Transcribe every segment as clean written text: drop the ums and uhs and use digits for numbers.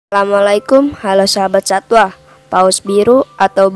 Assalamualaikum, halo sahabat satwa. Paus biru atau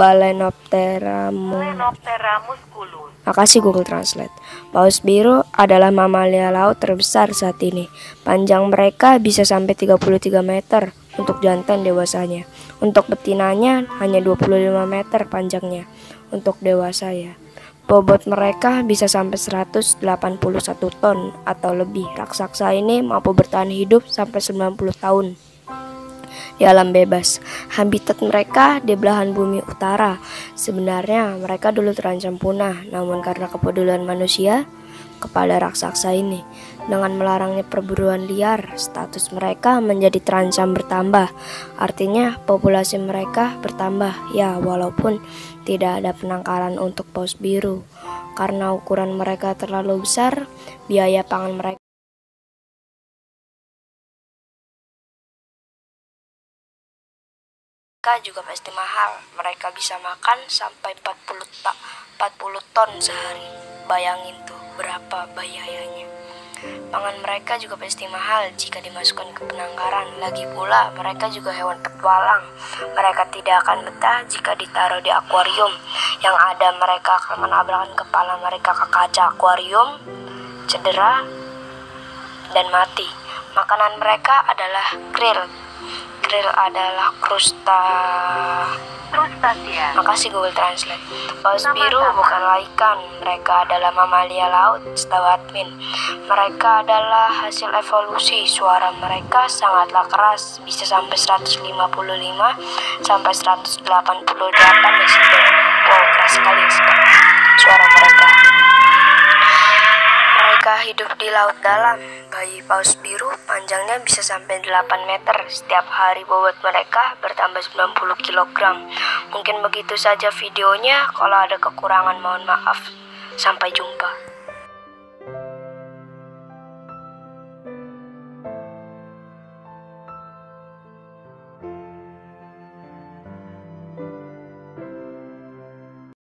Musculus. Makasih Google Translate. Paus biru adalah mamalia laut terbesar saat ini. Panjang mereka bisa sampai 33 meter untuk jantan dewasanya. Untuk betinanya hanya 25 meter panjangnya untuk dewasa ya. Bobot mereka bisa sampai 181 ton atau lebih. Raksasa ini mampu bertahan hidup sampai 90 tahun di alam bebas. Habitat mereka di belahan bumi utara. Sebenarnya mereka dulu terancam punah, namun karena kepedulian manusia kepada raksasa ini, dengan melarangnya perburuan liar, status mereka menjadi terancam bertambah. Artinya populasi mereka bertambah ya, walaupun tidak ada penangkaran untuk paus biru. Karena ukuran mereka terlalu besar, biaya pangan mereka juga pasti mahal. Mereka bisa makan sampai 40 ton sehari. Bayangin tuh berapa biayanya. Pangan mereka juga pasti mahal jika dimasukkan ke penangkaran. Lagi pula mereka juga hewan petualang. Mereka tidak akan betah jika ditaruh di akuarium. Yang ada mereka akan menabrakan kepala mereka ke kaca akuarium, cedera, dan mati. Makanan mereka adalah krill. Krill adalah Crustacean. Makasih Google Translate. Paus biru bukanlah ikan, mereka adalah mamalia laut, setahu admin. Mereka adalah hasil evolusi. Suara mereka sangatlah keras, bisa sampai 155 sampai 188 desibel. Wow, keras sekali suara mereka. Mereka hidup di laut dalam. Bayi paus biru panjangnya bisa sampai 8 meter. Setiap hari bobot mereka bertambah 90 kg. Mungkin begitu saja videonya. Kalau ada kekurangan mohon maaf. Sampai jumpa.